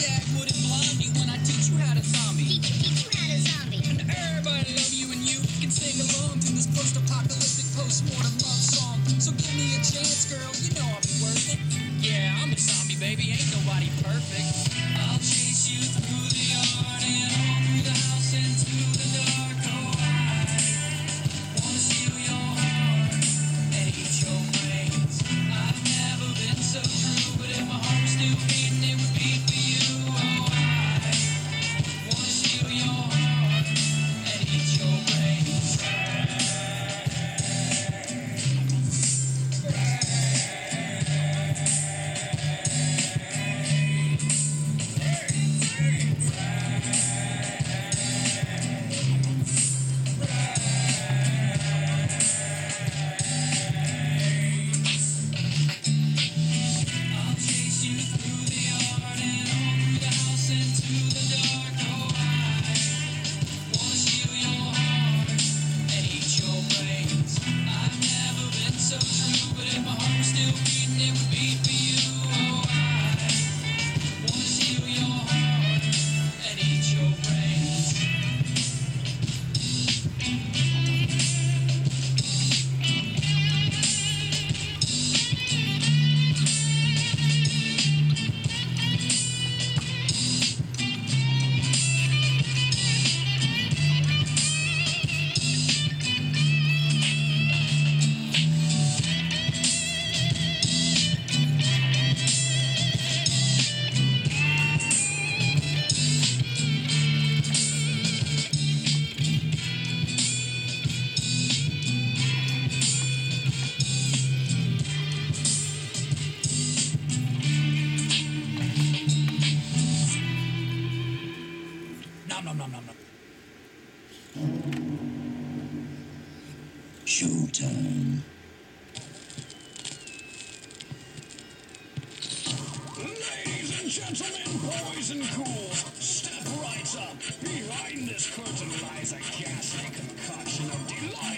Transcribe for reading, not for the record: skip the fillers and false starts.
that wouldn't blind you when I teach you how to zombie. Teach you how to zombie. And everybody love you and you can sing along to this post-apocalyptic post-mortem love song. So give me a chance, girl, you know I'll be worth it. Yeah, I'm a zombie, baby, ain't nobody perfect. I'll chase you through the yard and all through the house into the dark. Oh, I wanna steal your heart and eat your brains. I've never been so true, but if my heart was still beating, it would beat for you. Oh, I wanna steal your heart and eat your brains. I'll chase you through the yard and all through the house into the dark. Oh, I wanna steal your heart and eat your brains. I've never been so true, but if my heart was still beating, it would beat for you. Oh, I wanna steal your heart and eat your brains. Nom nom nom nom nom. Showtime. Ladies and gentlemen, boys and ghouls, step right up. Behind this curtain lies a ghastly concoction of delight.